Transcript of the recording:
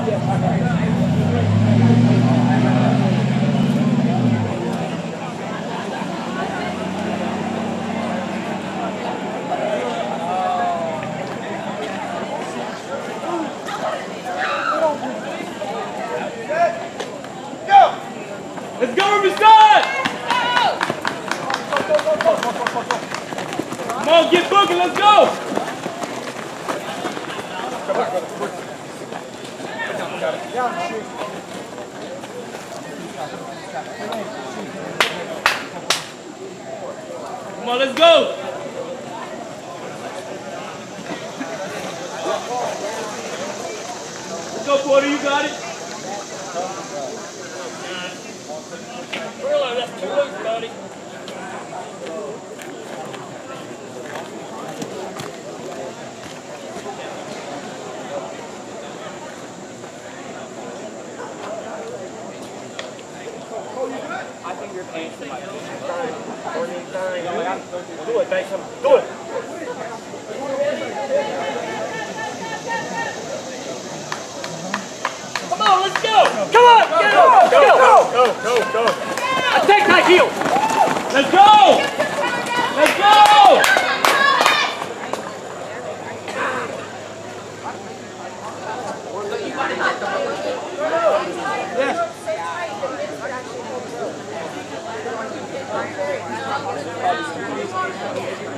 Let's go, Riverside! Come on, get booking, let's go! Come on, let's go! Let's go, Porter, you got it. Really, that's too loose, buddy. I think your pants are like 49. Do it, thanks. Do it. Come on, let's go! Come on! Get on! Go! Attack high heel! Let's go! Let's go! Yes.